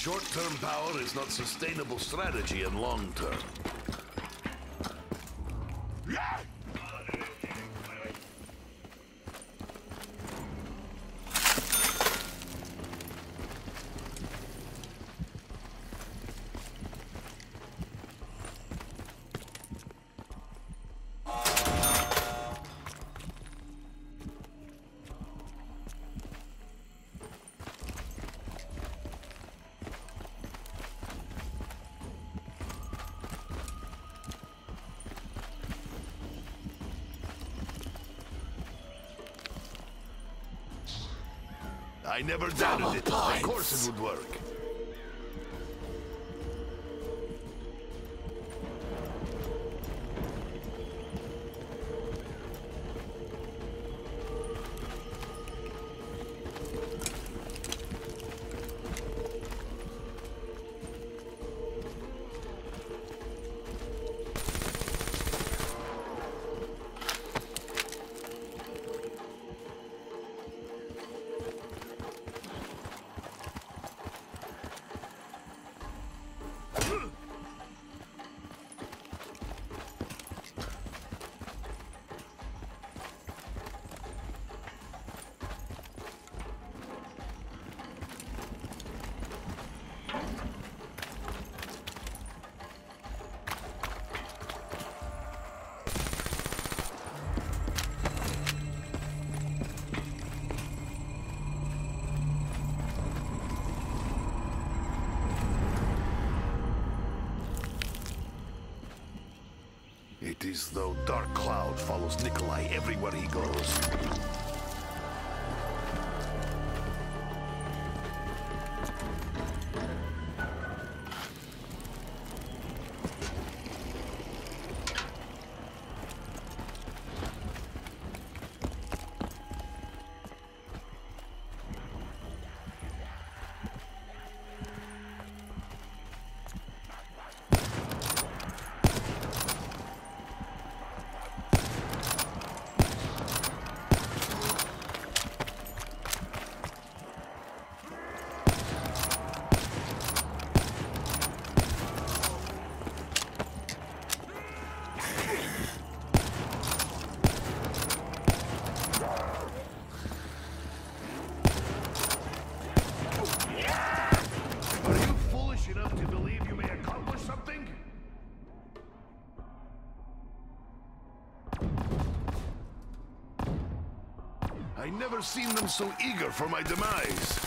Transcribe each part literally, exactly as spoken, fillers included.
Short-term power is not sustainable strategy in long term. I never doubted it. Of course it would work. It is though Dark Cloud follows Nikolai everywhere he goes. I never seen them so eager for my demise.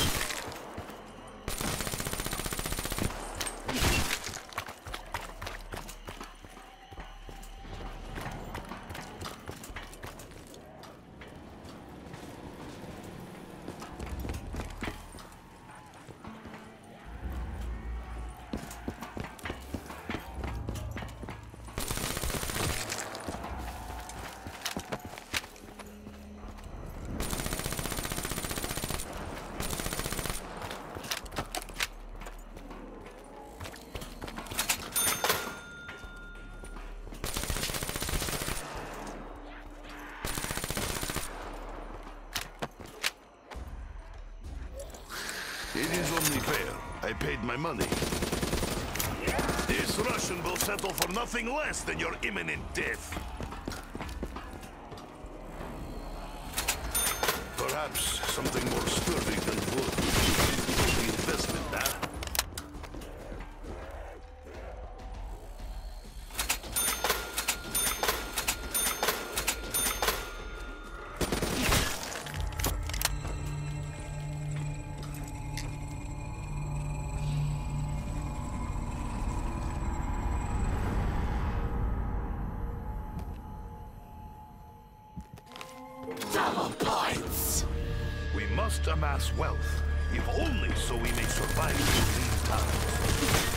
It is only fair. I paid my money. This Russian will settle for nothing less than your imminent death. Perhaps something more sturdy than wood. The investment, huh? We must amass wealth, if only so we may survive through these times.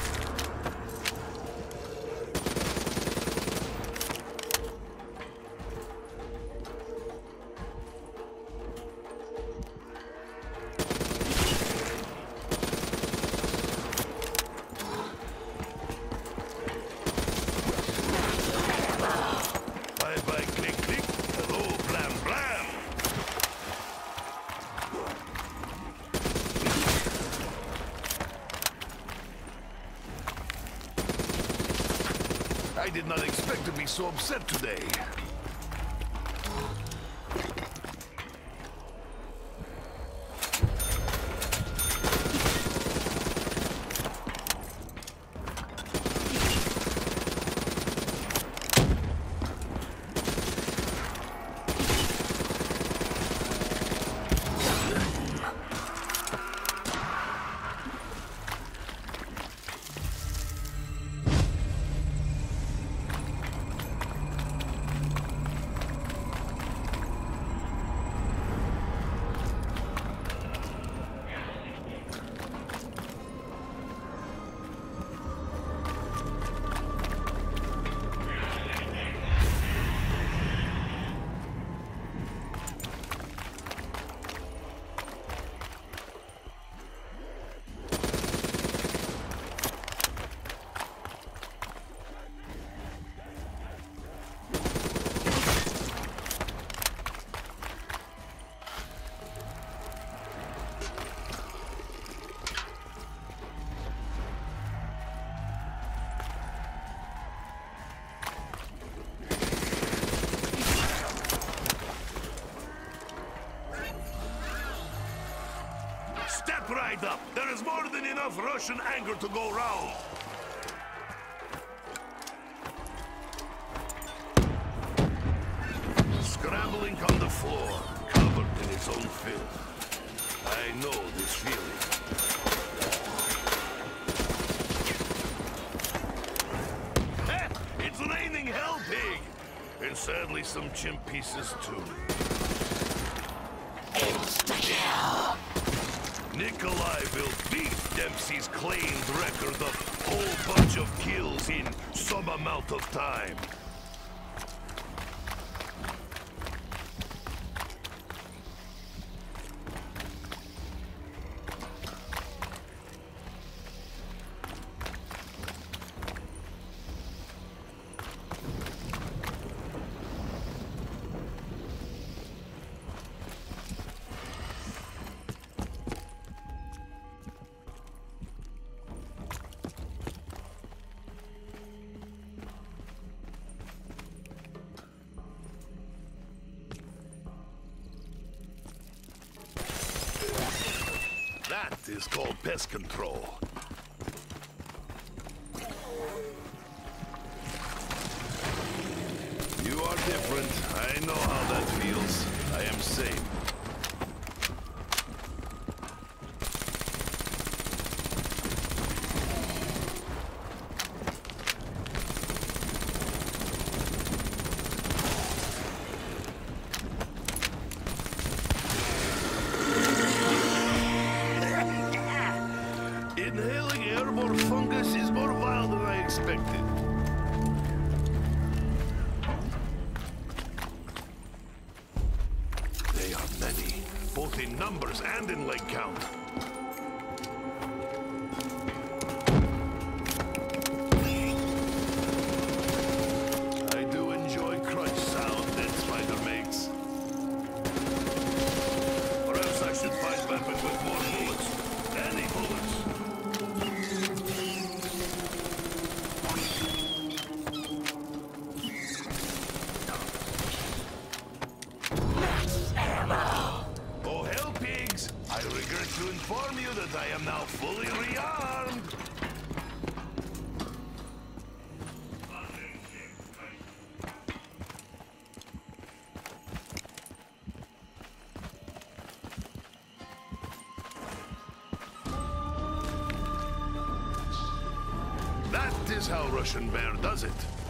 Bye-bye, click, click. Hello, blam, blam. be so upset today? Step right up. There is more than enough Russian anger to go round. Scrambling on the floor, covered in its own filth. I know this feeling. Eh, it's raining hell pig! And sadly some chimp pieces too. Insta-kill! Nikolai will beat Dempsey's claimed record of whole bunch of kills in some amount of time. That is called pest control. You are different. I know how that feels. I am same. Inhaling airborne fungus is more vile than I expected. They are many, both in numbers and in leg count. I do enjoy crunch sound that spider makes. Perhaps I should find weapon with more bullets. Any bullets. Oh, hell, pigs! I regret to inform you that I am now fully rearmed. That is how Russian Bear does it.